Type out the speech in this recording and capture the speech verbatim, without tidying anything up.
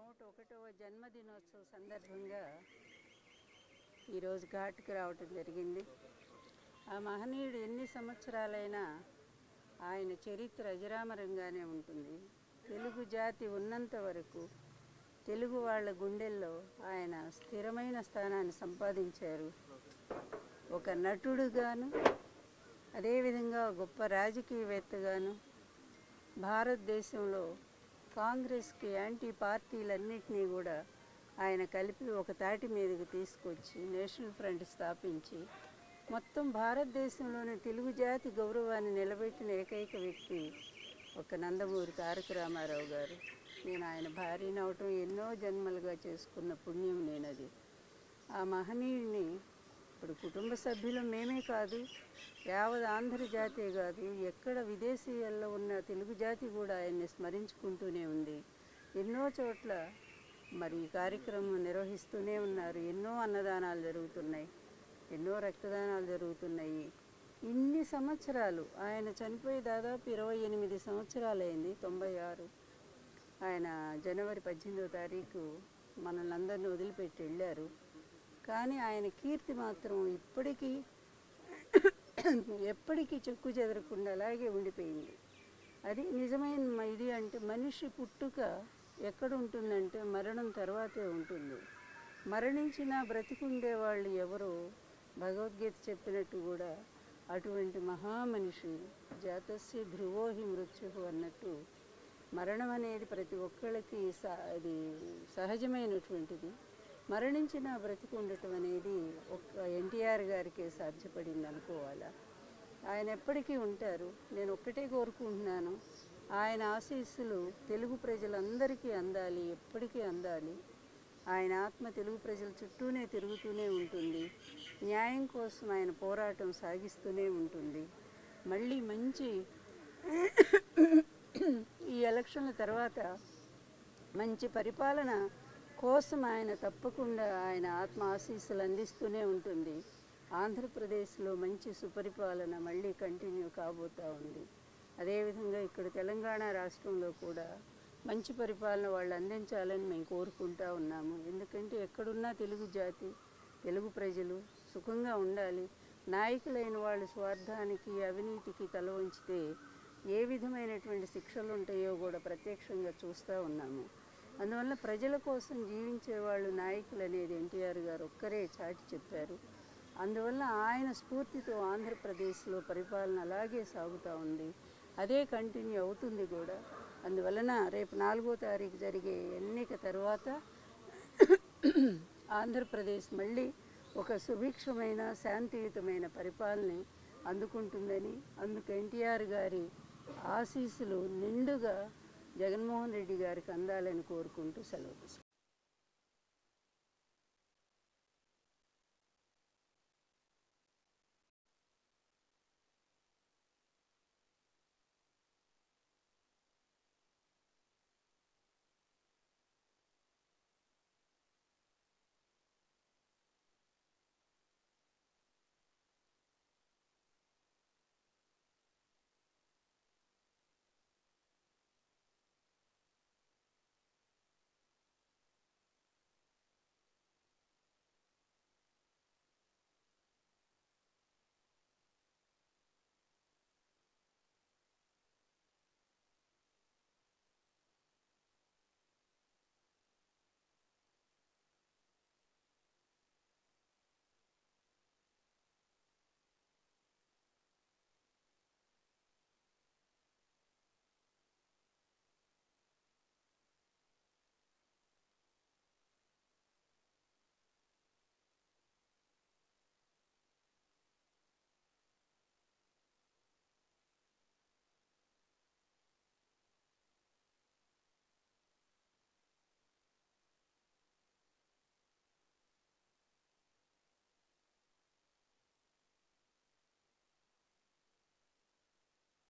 నూట ఒకటవ జన్మదినోత్సవ సందర్భంగా ఈరోజు ఘాట్కి రావటం జరిగింది. ఆ మహనీయుడు ఎన్ని సంవత్సరాలైనా ఆయన చరిత్ర అజరామరంగానే ఉంటుంది. తెలుగు జాతి ఉన్నంత వరకు తెలుగు వాళ్ళ గుండెల్లో ఆయన స్థిరమైన స్థానాన్ని సంపాదించారు. ఒక నటుడుగాను, అదేవిధంగా గొప్ప రాజకీయవేత్తగాను భారతదేశంలో కాంగ్రెస్కి యాంటీ పార్టీలన్నింటినీ కూడా ఆయన కలిపి ఒక తాటి మీదకి తీసుకొచ్చి నేషనల్ ఫ్రంట్ స్థాపించి మొత్తం భారతదేశంలోని తెలుగు జాతి గౌరవాన్ని నిలబెట్టిన ఏకైక వ్యక్తి ఒక నందమూరి తారక రామారావు గారు. నేను ఆయన భార్యని అవటం ఎన్నో జన్మలుగా చేసుకున్న పుణ్యం నేనది. ఆ మహనీయుడిని ఇప్పుడు కుటుంబ సభ్యులు మేమే కాదు, యావత్ ఆంధ్ర జాతే కాదు, ఎక్కడ విదేశీయాల్లో ఉన్న తెలుగు జాతి కూడా ఆయన్ని స్మరించుకుంటూనే ఉంది. ఎన్నో చోట్ల మరి ఈ కార్యక్రమం నిర్వహిస్తూనే ఉన్నారు. ఎన్నో అన్నదానాలు జరుగుతున్నాయి, ఎన్నో రక్తదానాలు జరుగుతున్నాయి. ఇన్ని సంవత్సరాలు ఆయన చనిపోయి దాదాపు ఇరవై ఎనిమిది సంవత్సరాలైంది. తొంభై ఆరు ఆయన జనవరి పద్దెనిమిదో తారీఖు మనల్ని అందరినీ వదిలిపెట్టి వెళ్ళారు. కానీ ఆయన కీర్తి మాత్రం ఇప్పటికీ ఎప్పటికీ చెక్కు చెదరకుండా అలాగే ఉండిపోయింది. అది నిజమైన ఇది. అంటే మనిషి పుట్టుక ఎక్కడ ఉంటుందంటే మరణం తర్వాతే ఉంటుంది. మరణించిన బ్రతికుండే వాళ్ళు ఎవరో భగవద్గీత చెప్పినట్టు కూడా అటువంటి మహామనిషి జాతస్య ధ్రువోహి మృత్యు అన్నట్టు మరణం అనేది ప్రతి ఒక్కళ్ళకి స అది సహజమైనటువంటిది. మరణించిన బ్రతికి ఉండటం అనేది ఒక్క ఎన్టీఆర్ గారికే సాధ్యపడింది అనుకోవాలా. ఆయన ఎప్పటికీ ఉంటారు. నేను ఒక్కటే కోరుకుంటున్నాను, ఆయన ఆశీస్సులు తెలుగు ప్రజలందరికీ అందాలి, ఎప్పటికీ అందాలి. ఆయన ఆత్మ తెలుగు ప్రజల చుట్టూనే తిరుగుతూనే ఉంటుంది. న్యాయం కోసం ఆయన పోరాటం సాగిస్తూనే ఉంటుంది. మళ్ళీ మంచి ఈ ఎలక్షన్ల తర్వాత మంచి పరిపాలన కోసం ఆయన తప్పకుండా ఆయన ఆత్మ ఆశీస్సులు అందిస్తూనే ఉంటుంది. ఆంధ్రప్రదేశ్లో మంచి సుపరిపాలన మళ్ళీ కంటిన్యూ కాబోతూ ఉంది. అదేవిధంగా ఇక్కడ తెలంగాణ రాష్ట్రంలో కూడా మంచి పరిపాలన వాళ్ళు అందించాలని మేము కోరుకుంటూ ఉన్నాము. ఎందుకంటే ఎక్కడున్నా తెలుగు జాతి, తెలుగు ప్రజలు సుఖంగా ఉండాలి. నాయకులైన వాళ్ళు స్వార్థానికి, అవినీతికి తల వంచితే ఏ విధమైనటువంటి శిక్షలు ఉంటాయో కూడా ప్రత్యక్షంగా చూస్తూ ఉన్నాము. అందువల్ల ప్రజల కోసం జీవించే వాళ్ళు నాయకులు అనేది ఎన్టీఆర్ గారు ఒక్కరే చాటి చెప్పారు. అందువల్ల ఆయన స్ఫూర్తితో ఆంధ్రప్రదేశ్లో పరిపాలన అలాగే సాగుతూ ఉంది. అదే కంటిన్యూ అవుతుంది కూడా. అందువలన రేపు నాలుగో తారీఖు జరిగే ఎన్నిక తర్వాత ఆంధ్రప్రదేశ్ మళ్ళీ ఒక సుభిక్షమైన శాంతియుతమైన పరిపాలన అందుకుంటుందని, అందుకు ఎన్టీఆర్ గారి ఆశీస్సులు నిండుగా జగన్మోహన్ రెడ్డి గారికి అందాలని కోరుకుంటూ సెలవు.